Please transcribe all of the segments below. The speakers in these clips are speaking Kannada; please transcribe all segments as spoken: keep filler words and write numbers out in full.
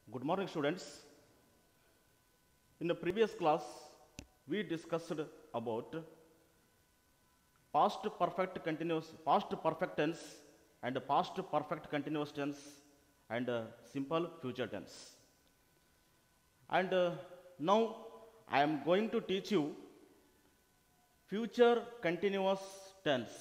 Good morning, students. In the previous class, we discussed about past perfect continuous, past perfect tense, and past perfect continuous tense, and uh, simple future tense. And uh, now I am going to teach you future continuous tense.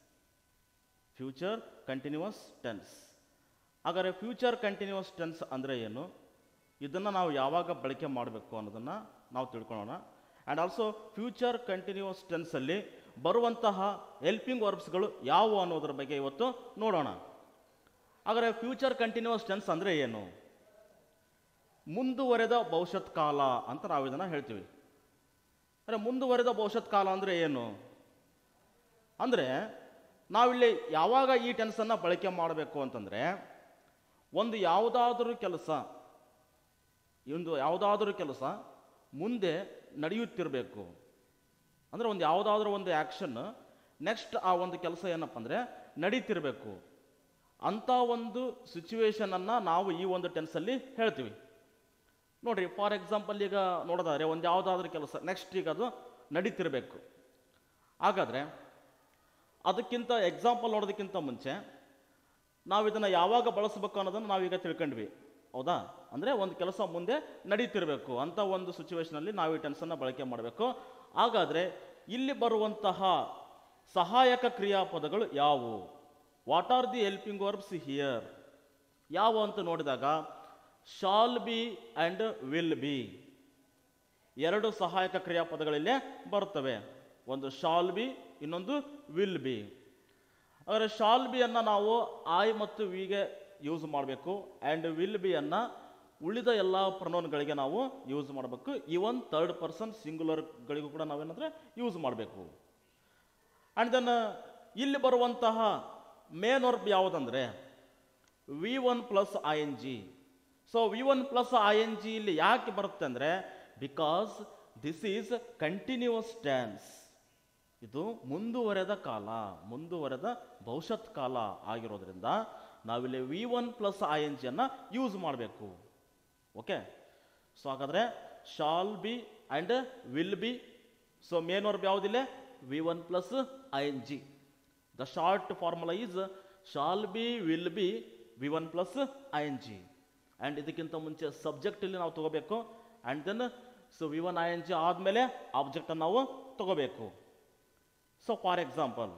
Future continuous tense. ಹಾಗಾದರೆ ಫ್ಯೂಚರ್ ಕಂಟಿನ್ಯೂಸ್ ಟೆನ್ಸ್ ಅಂದರೆ ಏನು, ಇದನ್ನು ನಾವು ಯಾವಾಗ ಬಳಕೆ ಮಾಡಬೇಕು ಅನ್ನೋದನ್ನು ನಾವು ತಿಳ್ಕೊಳ್ಳೋಣ. ಆ್ಯಂಡ್ ಆಲ್ಸೋ ಫ್ಯೂಚರ್ ಕಂಟಿನ್ಯೂಸ್ ಟೆನ್ಸಲ್ಲಿ ಬರುವಂತಹ ಹೆಲ್ಪಿಂಗ್ ವರ್ಬ್ಸ್ಗಳು ಯಾವುವು ಅನ್ನೋದ್ರ ಬಗ್ಗೆ ಇವತ್ತು ನೋಡೋಣ. ಹಾಗಾದರೆ ಫ್ಯೂಚರ್ ಕಂಟಿನ್ಯೂಸ್ ಟೆನ್ಸ್ ಅಂದರೆ ಏನು? ಮುಂದುವರೆದ ಭವಿಷ್ಯತ್ ಕಾಲ ಅಂತ ನಾವು ಇದನ್ನು ಹೇಳ್ತೀವಿ. ಅಂದರೆ ಮುಂದುವರೆದ ಭವಿಷ್ಯತ್ ಕಾಲ ಅಂದರೆ ಏನು ಅಂದರೆ, ನಾವಿಲ್ಲಿ ಯಾವಾಗ ಈ ಟೆನ್ಸನ್ನು ಬಳಕೆ ಮಾಡಬೇಕು ಅಂತಂದರೆ, ಒಂದು ಯಾವುದಾದರೂ ಕೆಲಸ ಒಂದು ಯಾವುದಾದ್ರೂ ಕೆಲಸ ಮುಂದೆ ನಡೆಯುತ್ತಿರಬೇಕು. ಅಂದರೆ ಒಂದು ಯಾವುದಾದ್ರೂ ಒಂದು ಆ್ಯಕ್ಷನ್ ನೆಕ್ಸ್ಟ್ ಆ ಒಂದು ಕೆಲಸ ಏನಪ್ಪ ಅಂದರೆ ನಡೀತಿರಬೇಕು. ಅಂಥ ಒಂದು ಸಿಚುವೇಶನನ್ನು ನಾವು ಈ ಒಂದು ಟೆನ್ಸಲ್ಲಿ ಹೇಳ್ತೀವಿ. ನೋಡಿರಿ, ಫಾರ್ ಎಕ್ಸಾಂಪಲ್ ಈಗ ನೋಡೋದಾದರೆ ಒಂದು ಯಾವುದಾದ್ರೂ ಕೆಲಸ ನೆಕ್ಸ್ಟ್ ಈಗ ಅದು ನಡೀತಿರಬೇಕು. ಹಾಗಾದರೆ ಅದಕ್ಕಿಂತ ಎಕ್ಸಾಂಪಲ್ ನೋಡೋದಕ್ಕಿಂತ ಮುಂಚೆ ನಾವು ಇದನ್ನು ಯಾವಾಗ ಬಳಸಬೇಕು ಅನ್ನೋದನ್ನು ನಾವೀಗ ತಿಳ್ಕೊಂಡ್ವಿ, ಹೌದಾ? ಅಂದರೆ ಒಂದು ಕೆಲಸ ಮುಂದೆ ನಡೀತಿರಬೇಕು ಅಂಥ ಒಂದು ಸಿಚುವೇಶನಲ್ಲಿ ನಾವು ಈ ಟೆನ್ಸನ್ನು ಬಳಕೆ ಮಾಡಬೇಕು. ಹಾಗಾದರೆ ಇಲ್ಲಿ ಬರುವಂತಹ ಸಹಾಯಕ ಕ್ರಿಯಾಪದಗಳು ಯಾವುವು? What are the helping verbs here? ಯಾವ ಅಂತ ನೋಡಿದಾಗ shall be and will be ಎರಡು ಸಹಾಯಕ ಕ್ರಿಯಾಪದಗಳಲ್ಲೇ ಬರ್ತವೆ. ಒಂದು ಶಾಲ್ ಬಿ, ಇನ್ನೊಂದು ವಿಲ್ ಬಿ. ಆದರೆ ಶಾಲ್ ಬಿಯನ್ನು ನಾವು ಐ ಮತ್ತು ವಿಗೆ ಯೂಸ್ ಮಾಡಬೇಕು, ಆ್ಯಂಡ್ ವಿಲ್ ಬಿಯನ್ನು ಉಳಿದ ಎಲ್ಲ ಪ್ರೊನೌನ್ಗಳಿಗೆ ನಾವು ಯೂಸ್ ಮಾಡಬೇಕು. ಈವನ್ ಥರ್ಡ್ ಪರ್ಸನ್ ಸಿಂಗ್ಯುಲರ್ಗಳಿಗೂ ಕೂಡ ನಾವೇನಂದರೆ ಯೂಸ್ ಮಾಡಬೇಕು. ಆ್ಯಂಡ್ ದೆನ್ ಇಲ್ಲಿ ಬರುವಂತಹ ಮೇನ್ ವರ್ಬ್ ಯಾವುದಂದರೆ V one plus I N G. So V one plus I N G ಇಲ್ಲಿ ಯಾಕೆ ಬರುತ್ತೆ ಅಂದರೆ, because this is continuous tense. ಇದು ಮುಂದುವರೆದ ಕಾಲ, ಮುಂದುವರೆದ ಭವಿಷ್ಯತ್ ಕಾಲ ಆಗಿರೋದ್ರಿಂದ ನಾವಿಲ್ಲಿ V one plus I N ಜಿಯನ್ನು ಯೂಸ್ ಮಾಡಬೇಕು. ಓಕೆ, ಸೊ ಹಾಗಾದರೆ shall be and will be. So main verb ಯಾವುದಿಲ್ಲ? V one plus I N G. The short formula is shall be will be V one plus I N G. And ಇದಕ್ಕಿಂತ ಮುಂಚೆ ಸಬ್ಜೆಕ್ಟಲ್ಲಿ ನಾವು ತಗೋಬೇಕು. And then so V one I N G ಆದಮೇಲೆ ಆಬ್ಜೆಕ್ಟನ್ನು ನಾವು ತಗೋಬೇಕು. So for example,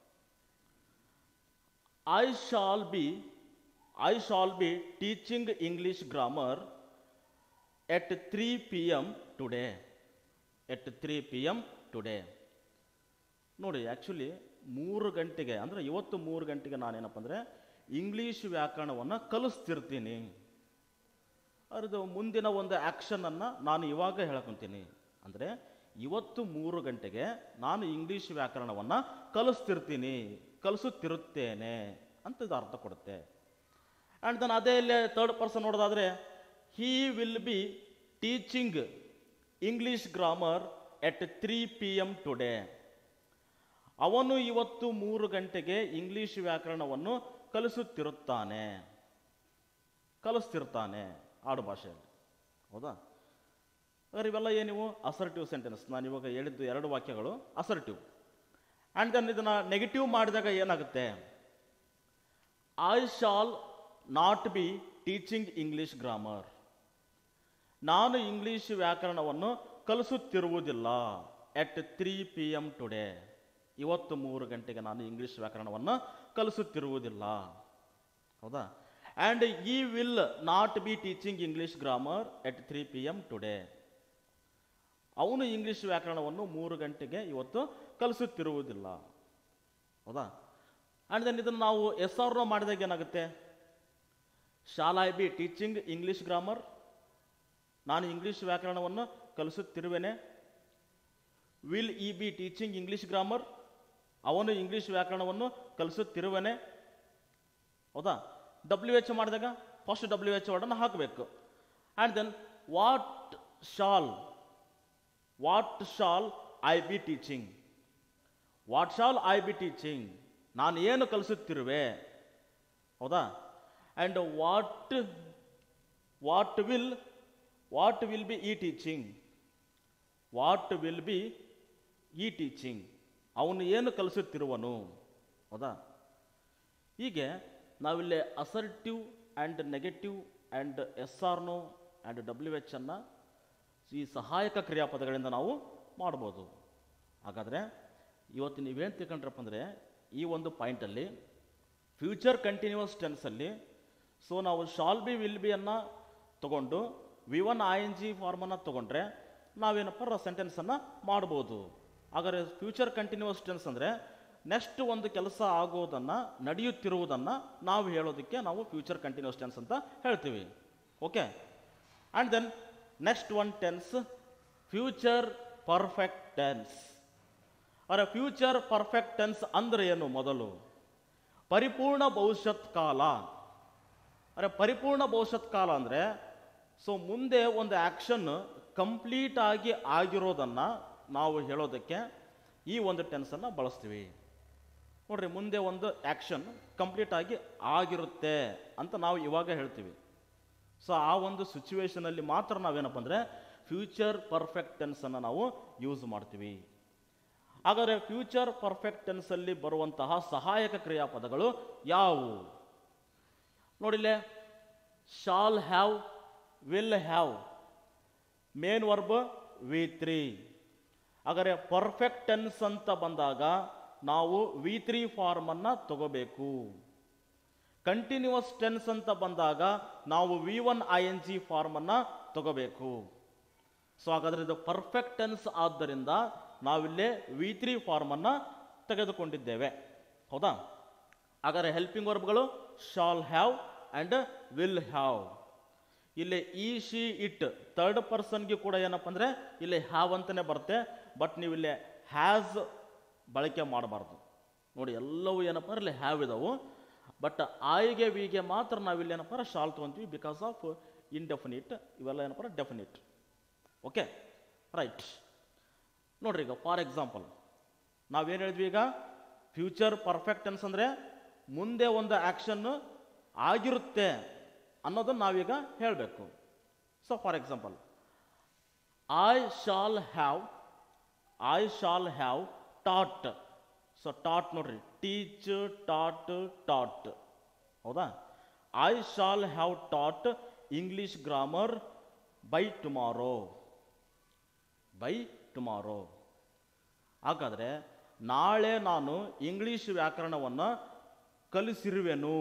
I shall be, I shall be teaching English grammar at three p m today. At three p m today. ನೋಡಿ, ಆ್ಯಕ್ಚುಲಿ ಮೂರು ಗಂಟೆಗೆ ಅಂದರೆ ಇವತ್ತು ಮೂರು ಗಂಟೆಗೆ ನಾನೇನಪ್ಪ ಅಂದರೆ ಇಂಗ್ಲೀಷ್ ವ್ಯಾಕರಣವನ್ನು ಕಲಿಸ್ತಿರ್ತೀನಿ. ಅದು ಮುಂದಿನ ಒಂದು ಆ್ಯಕ್ಷನನ್ನು ನಾನು ಇವಾಗ ಹೇಳ್ಕೊತೀನಿ. ಅಂದರೆ ಇವತ್ತು ಮೂರು ಗಂಟೆಗೆ ನಾನು ಇಂಗ್ಲೀಷ್ ವ್ಯಾಕರಣವನ್ನು ಕಲಿಸ್ತಿರ್ತೀನಿ, ಕಲಿಸುತ್ತಿರುತ್ತೇನೆ ಅಂತ ಇದು ಅರ್ಥ ಕೊಡುತ್ತೆ. ಆ್ಯಂಡ್ ದೆನ್ ಅದೇ ಇಲ್ಲೇ ಥರ್ಡ್ ಪರ್ಸನ್ ನೋಡೋದಾದರೆ he will be teaching English grammar at three P M today. ಅವನು ಇವತ್ತು ಮೂರು ಗಂಟೆಗೆ ಇಂಗ್ಲೀಷ್ ವ್ಯಾಕರಣವನ್ನು ಕಲಿಸುತ್ತಿರುತ್ತಾನೆ, ಕಲಿಸ್ತಿರ್ತಾನೆ ಆಡು ಭಾಷೆಯಲ್ಲಿ, ಹೌದಾ? ಆದರೆ ಇವೆಲ್ಲ ಏನಿವು ಅಸರ್ಟಿವ್ ಸೆಂಟೆನ್ಸ್. ನಾನು ಇವಾಗ ಹೇಳಿದ್ದು ಎರಡು ವಾಕ್ಯಗಳು ಅಸರ್ಟಿವ್. ಆ್ಯಂಡ್ ದೆನ್ ಇದನ್ನು ನೆಗೆಟಿವ್ ಮಾಡಿದಾಗ ಏನಾಗುತ್ತೆ? I shall not be teaching English grammar. ನಾನು ಇಂಗ್ಲೀಷ್ ವ್ಯಾಕರಣವನ್ನು ಕಲಿಸುತ್ತಿರುವುದಿಲ್ಲ at three P M today. ಇವತ್ತು ಮೂರು ಗಂಟೆಗೆ ನಾನು ಇಂಗ್ಲೀಷ್ ವ್ಯಾಕರಣವನ್ನು ಕಲಿಸುತ್ತಿರುವುದಿಲ್ಲ, ಹೌದಾ? And he will not be teaching English grammar at three P M today. ಅವನು ಇಂಗ್ಲೀಷ್ ವ್ಯಾಕರಣವನ್ನು ಮೂರು ಗಂಟೆಗೆ ಇವತ್ತು ಕಲಿಸುತ್ತಿರುವುದಿಲ್ಲ, ಹೌದಾ? ಆ್ಯಂಡ್ ದೆನ್ ಇದನ್ನು ನಾವು ಎಸ್ ಆರ್ ನೋ ಮಾಡಿದಾಗ ಏನಾಗುತ್ತೆ? Shall I be teaching English grammar? ನಾನು ಇಂಗ್ಲೀಷ್ ವ್ಯಾಕರಣವನ್ನು ಕಲಿಸುತ್ತಿರುವೆನೆ. Will he be teaching English grammar? ಅವನು ಇಂಗ್ಲೀಷ್ ವ್ಯಾಕರಣವನ್ನು ಕಲಿಸುತ್ತಿರುವೆನೆ, ಹೌದಾ? ಡಬ್ಲ್ಯೂ ಎಚ್ ಮಾಡಿದಾಗ ಫಸ್ಟ್ ಡಬ್ಲ್ಯೂ ಎಚ್ ವರ್ಡನ್ನು ಹಾಕಬೇಕು. And then what shall what shall I be teaching? What shall I be teaching? ನಾನು ಏನು ಕಲಿಸುತ್ತಿರುವೆ, ಹೌದಾ? And what what will what will be he teaching what will be he teaching ಅವನು ಏನು ಕಲಿಸುತ್ತಿರುವನು. ಹೌದಾ? ಹೀಗೆ ನಾವಿಲ್ಲಿ assertive and negative and yes or no and W H ಅನ್ನು ಈ ಸಹಾಯಕ ಕ್ರಿಯಾಪದಗಳಿಂದ ನಾವು ಮಾಡ್ಬೋದು. ಹಾಗಾದರೆ ಇವತ್ತು ನೀವೇನು ತಿಳ್ಕೊಂಡ್ರಪ್ಪ ಅಂದರೆ ಈ ಒಂದು ಪಾಯಿಂಟಲ್ಲಿ ಫ್ಯೂಚರ್ ಕಂಟಿನ್ಯೂಸ್ ಟೆನ್ಸಲ್ಲಿ ಸೊ ನಾವು ಶಾಲ್ ಬಿ ವಿಲ್ ಬಿ ಅನ್ನು ತೊಗೊಂಡು V one I N G ಫಾರ್ಮನ್ನು ತೊಗೊಂಡ್ರೆ ನಾವೇನಪ್ಪ ಸೆಂಟೆನ್ಸನ್ನು ಮಾಡ್ಬೋದು. ಹಾಗಾದರೆ ಫ್ಯೂಚರ್ ಕಂಟಿನ್ಯೂಸ್ ಟೆನ್ಸ್ ಅಂದರೆ ನೆಕ್ಸ್ಟ್ ಒಂದು ಕೆಲಸ ಆಗೋದನ್ನು ನಡೆಯುತ್ತಿರುವುದನ್ನು ನಾವು ಹೇಳೋದಕ್ಕೆ ನಾವು ಫ್ಯೂಚರ್ ಕಂಟಿನ್ಯೂಸ್ ಟೆನ್ಸ್ ಅಂತ ಹೇಳ್ತೀವಿ. Okay, and then next one tense future perfect tense. ಅರೆ ಫ್ಯೂಚರ್ ಪರ್ಫೆಕ್ಟ್ ಟೆನ್ಸ್ ಅಂದರೆ ಏನು? ಮೊದಲು ಪರಿಪೂರ್ಣ ಭವಿಷ್ಯತ್ ಕಾಲ. ಅರೆ ಪರಿಪೂರ್ಣ ಭವಿಷ್ಯತ್ ಕಾಲ ಅಂದರೆ ಸೊ ಮುಂದೆ ಒಂದು ಆ್ಯಕ್ಷನ್ ಕಂಪ್ಲೀಟ್ ಆಗಿ ಆಗಿರೋದನ್ನು ನಾವು ಹೇಳೋದಕ್ಕೆ ಈ ಒಂದು ಟೆನ್ಸನ್ನು ಬಳಸ್ತೀವಿ. ನೋಡ್ರಿ, ಮುಂದೆ ಒಂದು ಆ್ಯಕ್ಷನ್ ಕಂಪ್ಲೀಟ್ ಆಗಿ ಆಗಿರುತ್ತೆ ಅಂತ ನಾವು ಇವಾಗ ಹೇಳ್ತೀವಿ. ಸೊ ಆ ಒಂದು ಸಿಚುವೇಶನಲ್ಲಿ ಮಾತ್ರ ನಾವೇನಪ್ಪ ಅಂದರೆ ಫ್ಯೂಚರ್ ಪರ್ಫೆಕ್ಟ್ ಟೆನ್ಸನ್ನು ನಾವು ಯೂಸ್ ಮಾಡ್ತೀವಿ. ಹಾಗಾದರೆ ಫ್ಯೂಚರ್ ಪರ್ಫೆಕ್ಟ್ ಟೆನ್ಸಲ್ಲಿ ಬರುವಂತಹ ಸಹಾಯಕ ಕ್ರಿಯಾಪದಗಳು ಯಾವುವು? ನೋಡಿಲ್ಲೇ, shall have, will have, main verb V three. ಹಾಗಾದರೆ ಪರ್ಫೆಕ್ಟ್ ಟೆನ್ಸ್ ಅಂತ ಬಂದಾಗ ನಾವು ವಿ ತ್ರೀ ಫಾರ್ಮನ್ನು ತಗೋಬೇಕು. ಕಂಟಿನ್ಯೂಸ್ ಟೆನ್ಸ್ ಅಂತ ಬಂದಾಗ ನಾವು V one I N G ಫಾರ್ಮನ್ನು ತಗೋಬೇಕು. ಸೊ ಹಾಗಾದರೆ ಇದು ಪರ್ಫೆಕ್ಟ್ ಟೆನ್ಸ್ ಆದ್ದರಿಂದ ನಾವಿಲ್ಲೇ ವಿ ತ್ರೀ ಫಾರ್ಮನ್ನು ತೆಗೆದುಕೊಂಡಿದ್ದೇವೆ. ಹೌದಾ? ಹಾಗಾದರೆ ಹೆಲ್ಪಿಂಗ್ ವರ್ಬ್ಗಳು shall have and will have. ಇಲ್ಲಿ ಈ ಶಿ ಇಟ್ ಥರ್ಡ್ ಪರ್ಸನ್ಗೆ ಕೂಡ ಏನಪ್ಪ ಅಂದರೆ ಇಲ್ಲಿ ಹ್ಯಾವ್ ಅಂತಲೇ ಬರುತ್ತೆ. ಬಟ್ ನೀವು ಇಲ್ಲಿ ಹ್ಯಾಸ್ ಬಳಕೆ ಮಾಡಬಾರ್ದು. ನೋಡಿ, ಎಲ್ಲವೂ ಏನಪ್ಪ ಅಂದ್ರೆ ಇಲ್ಲಿ ಹ್ಯಾವ್ ಇದಾವು. ಬಟ್ ಆಯ್ಗೆ ವಿಗೆ ಮಾತ್ರ ನಾವಿಲ್ಲಿ ಏನಪ್ಪ ಶಾಲ್ ತೊಗೊಂತೀವಿ ಬಿಕಾಸ್ ಆಫ್ ಇನ್ಡೆಫಿನಿಟ್. ಇವೆಲ್ಲ ಏನಪ್ಪ ಡೆಫಿನಿಟ್. Okay, right. ನೋಡ್ರಿ, ಈಗ ಫಾರ್ ಎಕ್ಸಾಂಪಲ್ ನಾವೇನು ಹೇಳಿದ್ವಿ, ಈಗ ಫ್ಯೂಚರ್ ಪರ್ಫೆಕ್ಟ್ ಟೆನ್ಸ್ ಅಂದರೆ ಮುಂದೆ ಒಂದು ಆ್ಯಕ್ಷನ್ನು ಆಗಿರುತ್ತೆ ಅನ್ನೋದನ್ನು ನಾವೀಗ ಹೇಳಬೇಕು. So for example, I shall have I shall have taught. So taught ನೋಡ್ರಿ, ಟೀಚ್, ಟಾಟ್, ಟಾಟ್. ಹೌದಾ? I shall have taught English grammar by tomorrow. By tomorrow. ಹಾಗಾದರೆ ನಾಳೆ ನಾನು ಇಂಗ್ಲಿಷ್ ವ್ಯಾಕರಣವನ್ನು ಕಲಿಸಿರುವೆನು.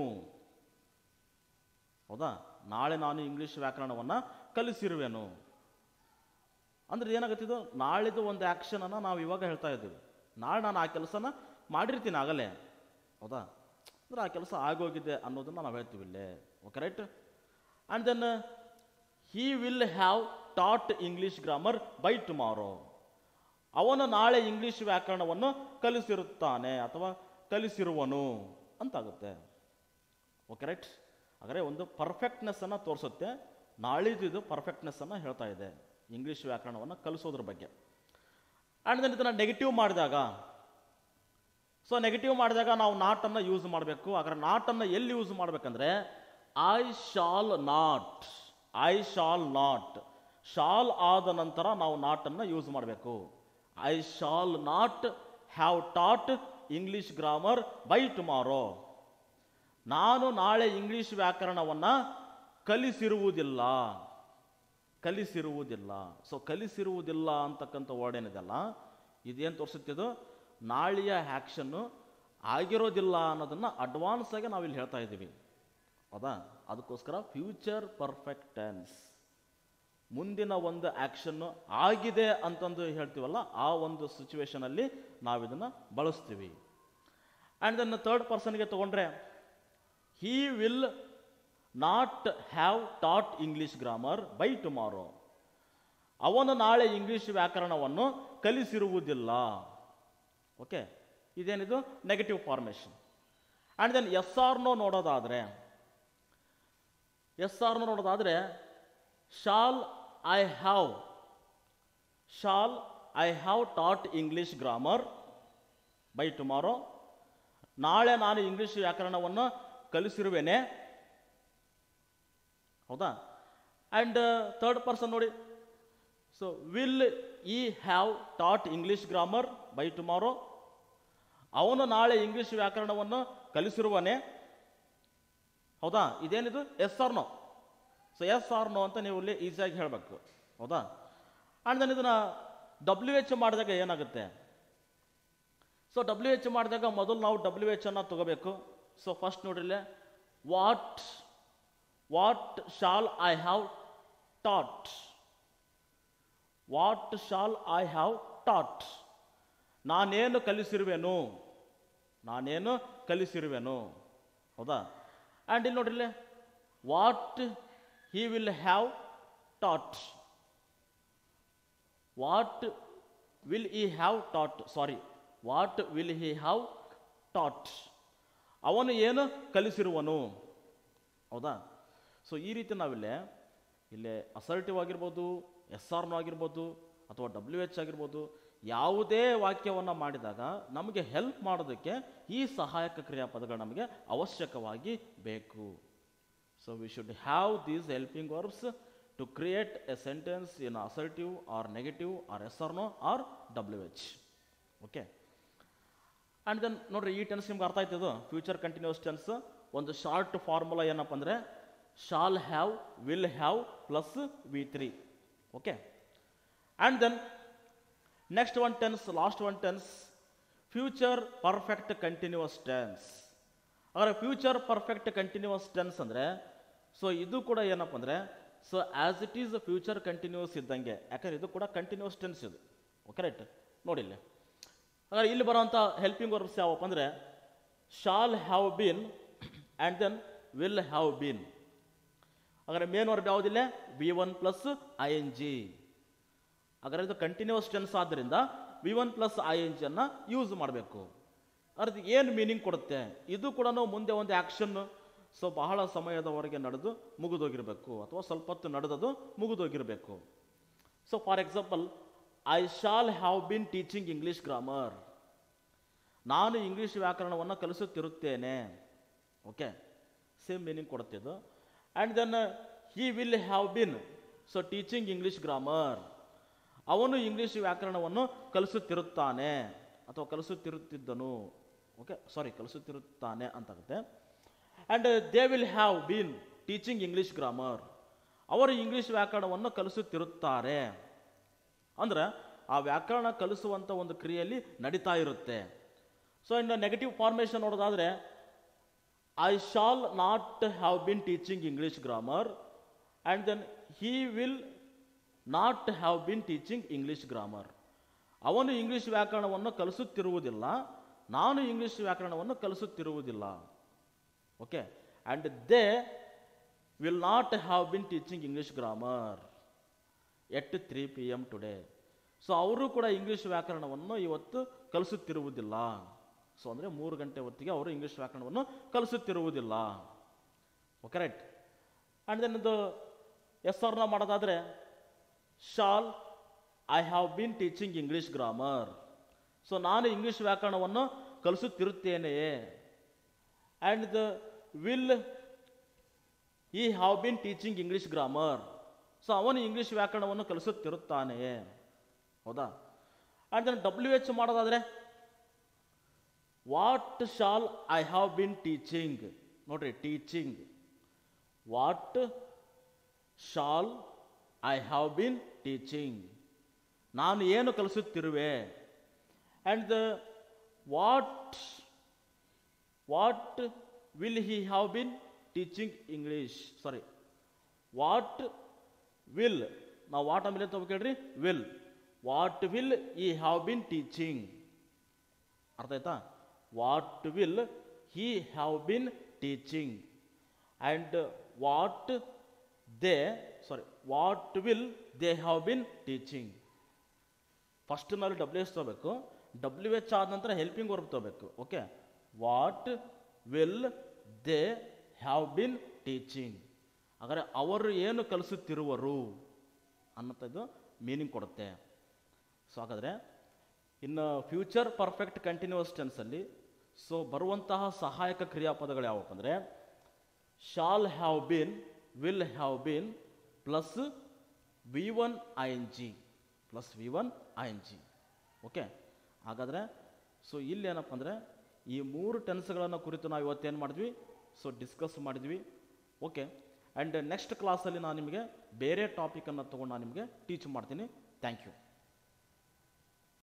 ಹೌದಾ? ನಾಳೆ ನಾನು ಇಂಗ್ಲಿಷ್ ವ್ಯಾಕರಣವನ್ನು ಕಲಿಸಿರುವೆನು ಅಂದ್ರೆ ಏನಾಗುತ್ತಿದ್ದು, ನಾಳೆದು ಒಂದು ಆ್ಯಕ್ಷನನ್ನು ನಾವು ಇವಾಗ ಹೇಳ್ತಾ ಇದ್ದೀವಿ. ನಾಳೆ ನಾನು ಆ ಕೆಲಸನ ಮಾಡಿರ್ತೀನಿ ಆಗಲೇ. ಹೌದಾ? ಅಂದರೆ ಆ ಕೆಲಸ ಆಗೋಗಿದೆ ಅನ್ನೋದನ್ನು ನಾವು ಹೇಳ್ತೀವಿ ಇಲ್ಲೇ. Okay, right. And then he will have taught English grammar by tomorrow. ಅವನು ನಾಳೆ ಇಂಗ್ಲಿಷ್ ವ್ಯಾಕರಣವನ್ನು ಕಲಿಸಿರುತ್ತಾನೆ ಅಥವಾ ಕಲಿಸಿರುವನು ಅಂತಾಗುತ್ತೆ. Okay, right. ಹಾಗಾದರೆ ಒಂದು ಪರ್ಫೆಕ್ಟ್ನೆಸ್ಸನ್ನು ತೋರಿಸುತ್ತೆ. ನಾಳಿದ್ದು ಇದು ಪರ್ಫೆಕ್ಟ್ನೆಸ್ಸನ್ನು ಹೇಳ್ತಾ ಇದೆ, ಇಂಗ್ಲೀಷ್ ವ್ಯಾಕರಣವನ್ನು ಕಲಿಸೋದ್ರ ಬಗ್ಗೆ. ಆ್ಯಂಡ್ ದೆನ್ ಇದನ್ನು ನೆಗೆಟಿವ್ ಮಾಡಿದಾಗ, ಸೊ ನೆಗೆಟಿವ್ ಮಾಡಿದಾಗ ನಾವು ನಾಟನ್ನು ಯೂಸ್ ಮಾಡಬೇಕು. ಹಾಗಾದ್ರೆ ನಾಟನ್ನು ಎಲ್ಲಿ ಯೂಸ್ ಮಾಡಬೇಕಂದ್ರೆ I shall not. I shall not. Shall ಆದ ನಂತರ ನಾವು ನಾಟನ್ನು ಯೂಸ್ ಮಾಡಬೇಕು. I shall not have taught English grammar by tomorrow. ನಾನು ನಾಳೆ ಇಂಗ್ಲಿಷ್ ವ್ಯಾಕರಣವನ್ನು ಕಲಿಸಿರುವುದಿಲ್ಲ. ಕಲಿಸಿರುವುದಿಲ್ಲ. ಸೊ ಕಲಿಸಿರುವುದಿಲ್ಲ ಅಂತಕ್ಕಂಥ ವರ್ಡ್ ಏನಿದೆಲ್ಲ, ಇದೇನು ತೋರಿಸುತ್ತಿದ್ದು, ನಾಳೆಯ ಆ್ಯಕ್ಷನ್ನು ಆಗಿರೋದಿಲ್ಲ ಅನ್ನೋದನ್ನು ಅಡ್ವಾನ್ಸ್ ಆಗಿ ನಾವಿಲ್ಲಿ ಹೇಳ್ತಾ ಇದ್ದೀವಿ. ಹೌದಾ? ಅದಕ್ಕೋಸ್ಕರ ಫ್ಯೂಚರ್ ಪರ್ಫೆಕ್ಟ್ ಟೆನ್ಸ್, ಮುಂದಿನ ಒಂದು ಆ್ಯಕ್ಷನ್ನು ಆಗಿದೆ ಅಂತಂದು ಹೇಳ್ತೀವಲ್ಲ, ಆ ಒಂದು ಸಿಚುವೇಶನಲ್ಲಿ ನಾವಿದನ್ನು ಬಳಸ್ತೀವಿ. ಆ್ಯಂಡ್ ದೆನ್ ಥರ್ಡ್ ಪರ್ಸನ್ಗೆ ತಗೊಂಡ್ರೆ he will not have taught English grammar by tomorrow. ಅವನು ನಾಳೆ ಇಂಗ್ಲಿಷ್ ವ್ಯಾಕರಣವನ್ನು ಕಲಿಸಿರುವುದಿಲ್ಲ. ಓಕೆ, ಇದೇನಿದು negative formation. And then yes or no ನೋಡೋದಾದರೆ ಎಸ್ ಆರ್ ನೋ ನೋಡೋದಾದರೆ shall I have shall I have taught English grammar by tomorrow. ನಾಳೆ ನಾನು ಇಂಗ್ಲಿಷ್ ವ್ಯಾಕರಣವನ್ನು ಕಲಿಸಿರುವೆನೆ. ಹೌದಾ? ಆ್ಯಂಡ್ ಥರ್ಡ್ ಪರ್ಸನ್ ನೋಡಿ, so will he have taught English grammar by tomorrow, ಅವನು ನಾಳೆ ಇಂಗ್ಲಿಷ್ ವ್ಯಾಕರಣವನ್ನು ಕಲಿಸಿರುವನೇ. ಹೌದಾ? ಇದೇನಿದು? S or no. So yes or no ಅಂತ ನೀವು ಇಲ್ಲಿ ಈಸಿಯಾಗಿ ಹೇಳಬೇಕು. ಹೌದಾ? ಆ್ಯಂಡ್ ದೆನ್ ಇದನ್ನು ಡಬ್ಲ್ಯೂ ಎಚ್ ಮಾಡಿದಾಗ ಏನಾಗುತ್ತೆ? ಸೊ ಡಬ್ಲ್ಯೂ ಎಚ್ ಮಾಡಿದಾಗ ಮೊದಲು ನಾವು ಡಬ್ಲ್ಯೂ ಎಚ್ ಅನ್ನು ತಗೋಬೇಕು. ಸೊ ಫಸ್ಟ್ ನೋಡ್ರಿಲ್ಲ, what what shall I have taught, what shall I have taught, ನಾನೇನು ಕಲಿಸಿರುವೆನು, ನಾನೇನು ಕಲಿಸಿರುವೆನು. ಹೌದಾ? ಆ್ಯಂಡ್ ಇಲ್ಲಿ ನೋಡ್ರಿಲ್ಲ, what he will have taught, what will he have taught, sorry what will he have taught, ಅವನು ಏನು ಕಲಿಸಿರುವನು. ಹೌದಾ? ಸೊ ಈ ರೀತಿ ನಾವಿಲ್ಲೇ ಇಲ್ಲೇ ಅಸರ್ಟಿವ್ ಆಗಿರ್ಬೋದು, ಎಸ್ ಆರ್ನೋ ಆಗಿರ್ಬೋದು, ಅಥವಾ ಡಬ್ಲ್ಯೂ ಎಚ್ ಆಗಿರ್ಬೋದು, ಯಾವುದೇ ವಾಕ್ಯವನ್ನು ಮಾಡಿದಾಗ ನಮಗೆ ಹೆಲ್ಪ್ ಮಾಡೋದಕ್ಕೆ ಈ ಸಹಾಯಕ ಕ್ರಿಯಾಪದಗಳು ನಮಗೆ ಅವಶ್ಯಕವಾಗಿ ಬೇಕು. So we should have these helping verbs to create a sentence in assertive or negative or yes or no or W H. Okay. And then ನೋಡ್ರಿ, ಈ ಟೆನ್ಸ್ ನಿಮ್ಗೆ ಅರ್ಥ ಆಯ್ತದು, ಫ್ಯೂಚರ್ ಕಂಟಿನ್ಯೂಸ್ ಟೆನ್ಸ್. ಒಂದು ಶಾರ್ಟ್ ಫಾರ್ಮುಲಾ ಏನಪ್ಪ ಅಂದರೆ shall have, will have plus V three. Okay. And then next one tense, last one tense, future perfect continuous tense. ಆದರೆ ಫ್ಯೂಚರ್ ಪರ್ಫೆಕ್ಟ್ ಕಂಟಿನ್ಯೂಸ್ ಟೆನ್ಸ್ ಅಂದರೆ, ಸೊ ಇದು ಕೂಡ ಏನಪ್ಪ ಅಂದರೆ, so as it is future continuous ಇದ್ದಂಗೆ, ಯಾಕಂದ್ರೆ ಇದು ಕೂಡ ಕಂಟಿನ್ಯೂಸ್ ಟೆನ್ಸ್ ಇದು. Okay right. ನೋಡಿಲ್ಲ, ಹಾಗಾದ್ರೆ ಇಲ್ಲಿ ಬರೋಂಥ ಹೆಲ್ಪಿಂಗ್ ವರ್ಬ್ಸ್ ಯಾವಪ್ಪ ಅಂದರೆ shall have been and then will have been. ಹಾಗಾದ್ರೆ ಮೇನ್ ವರ್ಬ್ ಯಾವುದಿಲ್ಲ? V one plus I N G. ಹಾಗಾದ್ರೆ ಇದು ಕಂಟಿನ್ಯೂಸ್ ಟೆನ್ಸ್ ಆದ್ದರಿಂದ V one plus I N G ಅನ್ನು ಯೂಸ್ ಮಾಡಬೇಕು. ಅದ್ರ ಏನು ಮೀನಿಂಗ್ ಕೊಡುತ್ತೆ? ಇದು ಕೂಡ ನಾವು ಮುಂದೆ ಒಂದು ಆ್ಯಕ್ಷನ್, ಸೊ ಬಹಳ ಸಮಯದವರೆಗೆ ನಡೆದು ಮುಗಿದೋಗಿರಬೇಕು, ಅಥವಾ ಸ್ವಲ್ಪ ಹೊತ್ತು ನಡೆದದು ಮುಗಿದೋಗಿರಬೇಕು. So for example, I shall have been teaching English grammar, ನಾನು ಇಂಗ್ಲಿಷ್ ವ್ಯಾಕರಣವನ್ನು ಕಲಿಸುತ್ತಿರುತ್ತೇನೆ. ಓಕೆ, ಸೇಮ್ ಮೀನಿಂಗ್ ಕೊಡುತ್ತೆ ಇದು. And then he will have been, so teaching English grammar, ಅವನು ಇಂಗ್ಲಿಷ್ ವ್ಯಾಕರಣವನ್ನು ಕಲಿಸುತ್ತಿರುತ್ತಾನೆ ಅಥವಾ ಕಲಿಸುತ್ತಿರುತ್ತಿದ್ದನು. ಓಕೆ, ಸಾರಿ ಕಲಿಸುತ್ತಿರುತ್ತಾನೆ ಅಂತಾಗುತ್ತೆ. And they will have been teaching English grammar, ಅವರು ಇಂಗ್ಲಿಷ್ ವ್ಯಾಕರಣವನ್ನು ಕಲಿಸುತ್ತಿರುತ್ತಾರೆ. ಅಂದ್ರೆ ಆ ವ್ಯಾಕರಣ ಕಲಿಸುವಂಥ ಒಂದು ಕ್ರಿಯೆಯಲ್ಲಿ ನಡೀತಾ ಇರುತ್ತೆ. ಸೊ ಇನ್ನು ನೆಗೆಟಿವ್ ಫಾರ್ಮೇಷನ್ ನೋಡೋದಾದ್ರೆ, I shall not have been teaching English grammar and then he will not have been teaching English grammar, ಅವನು ಇಂಗ್ಲಿಷ್ ವ್ಯಾಕರಣವನ್ನು ಕಲಿಸುತ್ತಿರುವುದಿಲ್ಲ, ನಾನು ಇಂಗ್ಲಿಷ್ ವ್ಯಾಕರಣವನ್ನು ಕಲಿಸುತ್ತಿರುವುದಿಲ್ಲ. Okay. And they will not have been teaching English grammar at three P M today, so ಅವರು ಕೂಡ ಇಂಗ್ಲಿಷ್ ವ್ಯಾಕರಣವನ್ನು ಇವತ್ತು ಕಲಿಸುತ್ತಿರುವುದಿಲ್ಲ. ಸೊ ಅಂದರೆ ಮೂರು ಗಂಟೆ ಹೊತ್ತಿಗೆ ಅವರು ಇಂಗ್ಲಿಷ್ ವ್ಯಾಕರಣವನ್ನು ಕಲಿಸುತ್ತಿರುವುದಿಲ್ಲ. Okay right. ಆ್ಯಂಡ್ ದೆನ್ ಇದು ಎಸ್ ಆರ್ನ ಮಾಡೋದಾದರೆ, shall I have been teaching English grammar, so ನಾನು ಇಂಗ್ಲಿಷ್ ವ್ಯಾಕರಣವನ್ನು ಕಲಿಸುತ್ತಿರುತ್ತೇನೆಯೇ. And the will he have been teaching English grammar, so ಅವನು ಇಂಗ್ಲಿಷ್ ವ್ಯಾಕರಣವನ್ನು ಕಲಿಸುತ್ತಿರುತ್ತಾನೆಯೇ. ಹೌದಾ? ಆ್ಯಂಡ್ ದೆನ್ ಡಬ್ಲ್ಯೂ ಎಚ್ ಮಾಡೋದಾದರೆ, what shall I have been teaching, ನೋಡ್ರಿ teaching, what shall I have been teaching, ನಾನು ಏನು ಕಲಿಸುತ್ತಿರುವೆ. And the what what will he have been teaching English, sorry what will, ನಾವು ವಾಟ್ ಆಮೇಲೆ ತಗೋಬೇಕ್ರಿ, will, what will he have been teaching. ಅರ್ಥ ಆಯ್ತಾ? What will he have been teaching and what they, sorry what will they have been teaching. First ನಾವು ಡಬ್ಲ್ಯೂ ಎಚ್ ತಗೋಬೇಕು, ಡಬ್ಲ್ಯೂ ಎಚ್ ಆದ ನಂತರ ಹೆಲ್ಪಿಂಗ್ ವರ್ಬ್ ತಗೋಬೇಕು. Okay, what will they have been teaching, ಹಾಗಾದರೆ ಅವರು ಏನು ಕಲಿಸುತ್ತಿರುವರು ಅನ್ನೋದು ಮೀನಿಂಗ್ ಕೊಡುತ್ತೆ. ಸೊ ಹಾಗಾದರೆ ಇನ್ನು ಫ್ಯೂಚರ್ ಪರ್ಫೆಕ್ಟ್ ಕಂಟಿನ್ಯೂಸ್ ಟೆನ್ಸಲ್ಲಿ ಸೊ ಬರುವಂತಹ ಸಹಾಯಕ ಕ್ರಿಯಾಪದಗಳು ಯಾವಪ್ಪ ಅಂದರೆ, shall have been, will have been, plus V one I N G plus V one I N G. Okay, ಹಾಗಾದರೆ ಸೊ ಇಲ್ಲಿ ಏನಪ್ಪ ಅಂದರೆ ಈ ಮೂರು ಟೆನ್ಸ್ಗಳನ್ನು ಕುರಿತು ನಾವು ಇವತ್ತೇನು ಮಾಡಿದ್ವಿ, ಸೊ ಡಿಸ್ಕಸ್ ಮಾಡಿದ್ವಿ. ಓಕೆ, ಆ್ಯಂಡ್ ನೆಕ್ಸ್ಟ್ ಕ್ಲಾಸಲ್ಲಿ ನಾನು ನಿಮಗೆ ಬೇರೆ ಟಾಪಿಕನ್ನು ತೊಗೊಂಡು ನಾನು ನಿಮಗೆ ಟೀಚ್ ಮಾಡ್ತೀನಿ. Thank you.